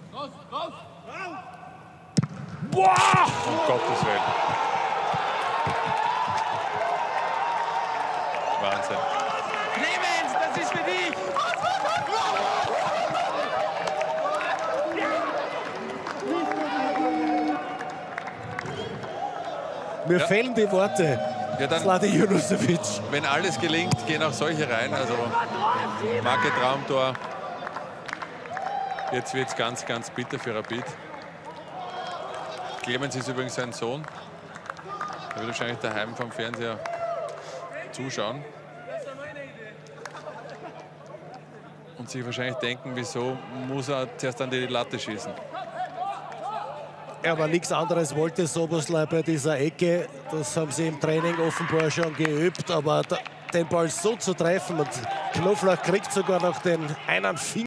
Boah! Um Gottes Willen. Wahnsinn. Clemens, das ist für dich! Mir fehlen die Worte. Ja, dann, Slade Junusovic. wenn alles gelingt, gehen auch solche rein. Also Marke Traumtor. Jetzt wird es ganz, ganz bitter für Rapid. Clemens ist übrigens sein Sohn. Er wird wahrscheinlich daheim vom Fernseher zuschauen. Und sich wahrscheinlich denken, wieso muss er zuerst an die Latte schießen. Ja, aber nichts anderes wollte Szoboszlai bei dieser Ecke. Das haben sie im Training offenbar schon geübt. Aber den Ball so zu treffen, und Knoflach kriegt sogar noch den einen Finger.